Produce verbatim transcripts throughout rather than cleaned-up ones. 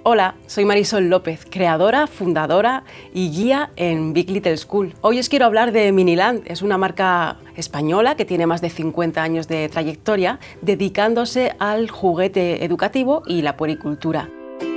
Hola, soy Marisol López, creadora, fundadora y guía en Big Little School. Hoy os quiero hablar de Miniland. Es una marca española que tiene más de cincuenta años de trayectoria dedicándose al juguete educativo y la puericultura.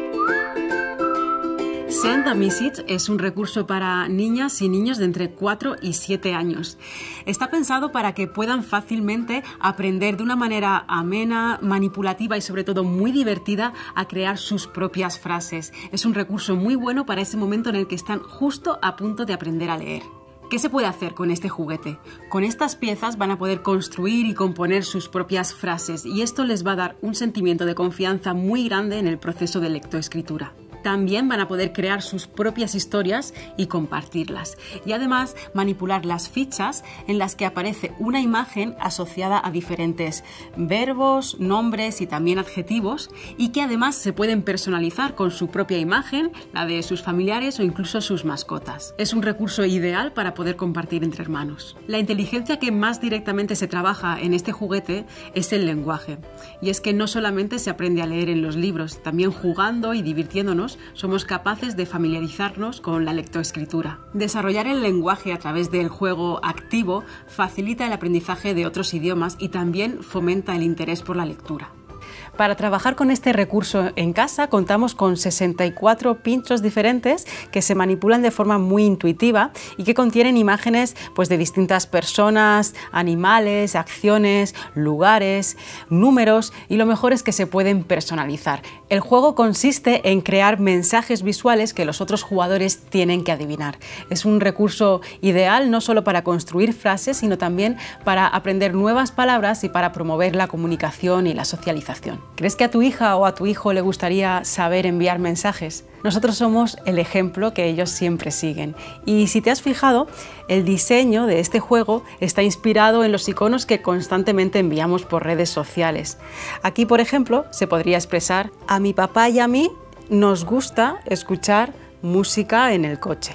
Send a Message es un recurso para niñas y niños de entre cuatro y siete años. Está pensado para que puedan fácilmente aprender de una manera amena, manipulativa y sobre todo muy divertida a crear sus propias frases. Es un recurso muy bueno para ese momento en el que están justo a punto de aprender a leer. ¿Qué se puede hacer con este juguete? Con estas piezas van a poder construir y componer sus propias frases y esto les va a dar un sentimiento de confianza muy grande en el proceso de lectoescritura. También van a poder crear sus propias historias y compartirlas. Y además manipular las fichas en las que aparece una imagen asociada a diferentes verbos, nombres y también adjetivos y que además se pueden personalizar con su propia imagen, la de sus familiares o incluso sus mascotas. Es un recurso ideal para poder compartir entre hermanos. La inteligencia que más directamente se trabaja en este juguete es el lenguaje. Y es que no solamente se aprende a leer en los libros, también jugando y divirtiéndonos somos capaces de familiarizarnos con la lectoescritura. Desarrollar el lenguaje a través del juego activo facilita el aprendizaje de otros idiomas y también fomenta el interés por la lectura. Para trabajar con este recurso en casa contamos con sesenta y cuatro pinchos diferentes que se manipulan de forma muy intuitiva y que contienen imágenes pues, de distintas personas, animales, acciones, lugares, números y lo mejor es que se pueden personalizar. El juego consiste en crear mensajes visuales que los otros jugadores tienen que adivinar. Es un recurso ideal no solo para construir frases sino también para aprender nuevas palabras y para promover la comunicación y la socialización. ¿Crees que a tu hija o a tu hijo le gustaría saber enviar mensajes? Nosotros somos el ejemplo que ellos siempre siguen. Y si te has fijado, el diseño de este juego está inspirado en los iconos que constantemente enviamos por redes sociales. Aquí, por ejemplo, se podría expresar: a mi papá y a mí nos gusta escuchar música en el coche.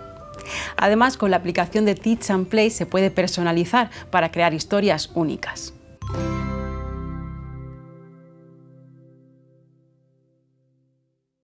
Además, con la aplicación de Teach and Play se puede personalizar para crear historias únicas.